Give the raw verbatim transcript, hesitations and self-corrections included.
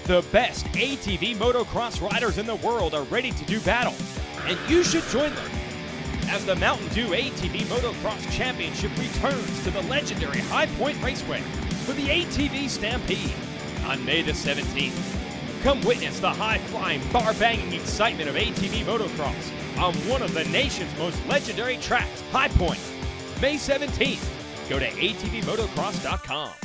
The best A T V motocross riders in the world are ready to do battle, and you should join them as the Mountain Dew A T V Motocross Championship returns to the legendary High Point Raceway for the A T V Stampede on May the seventeenth. Come witness the high-flying, bar-banging excitement of A T V motocross on one of the nation's most legendary tracks, High Point. May seventeenth. Go to A T V motocross dot com.